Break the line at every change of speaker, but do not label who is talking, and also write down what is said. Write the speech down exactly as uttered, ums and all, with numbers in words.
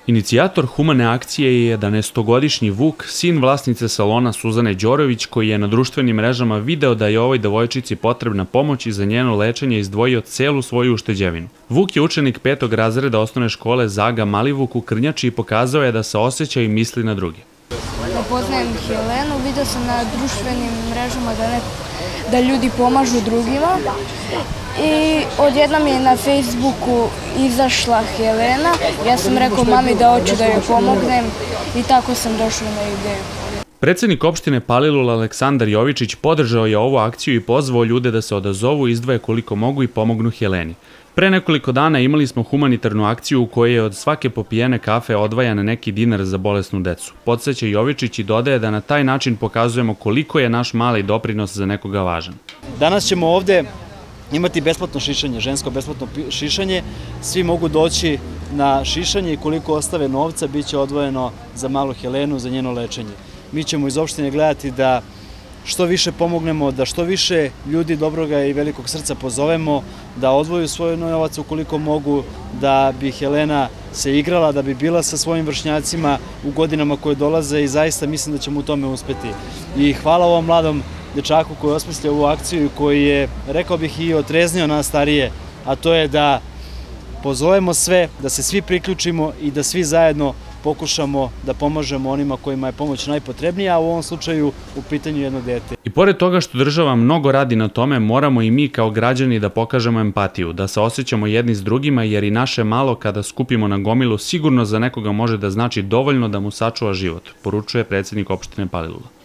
Inicijator humane akcije je jedanaestogodišnji Vuk, sin vlasnice salona Suzane Đorović, koji je na društvenim mrežama video da je ovoj devojčici potrebna pomoć i za njeno lečenje izdvojio celu svoju ušteđevinu. Vuk je učenik petog razreda osnovne škole Zaga Malivuk u Krnjači i pokazao je da se osjeća i misli na druge.
Ne poznajem Helenu, vidio sam na društvenim mrežama da, ne, da ljudi pomažu drugima i odjednom je na Facebooku izašla Helena. Ja sam rekao mami da hoću da joj pomognem i tako sam došla na ideju.
Predsednik opštine Palilula Aleksandar Jovičić podržao je ovu akciju i pozvao ljude da se odazovu, izdvoje koliko mogu i pomognu Heleni. Pre nekoliko dana imali smo humanitarnu akciju u kojoj je od svake popijene kafe odvajan neki dinar za bolesnu decu. Podseća Jovičić i dodaje da na taj način pokazujemo koliko je naš mali doprinos za nekoga važan.
Danas ćemo ovde imati besplatno šišanje, žensko besplatno šišanje. Svi mogu doći na šišanje i koliko ostave novca bit će odvojeno za malu Helenu, za njeno lečenje. Mi ćemo iz opštine gledati da što više pomognemo, da što više ljudi dobroga i velikog srca pozovemo, da odvoju svoj novac ukoliko mogu, da bi Helena se igrala, da bi bila sa svojim vršnjacima u godinama koje dolaze i zaista mislim da ćemo u tome uspeti. I hvala ovom mladom dečaku koji je osmislio ovu akciju i koji je, rekao bih, i otreznio nas starije, a to je da pozovemo sve, da se svi priključimo i da svi zajedno pokušamo da pomažemo onima kojima je pomoć najpotrebnija, a u ovom slučaju u pitanju jedno dete.
I pored toga što država mnogo radi na tome, moramo i mi kao građani da pokažemo empatiju, da se osjećamo jedni s drugima, jer i naše malo kada skupimo na gomilu sigurno za nekoga može da znači dovoljno da mu sačuva život, poručuje predsednik opštine Palilula.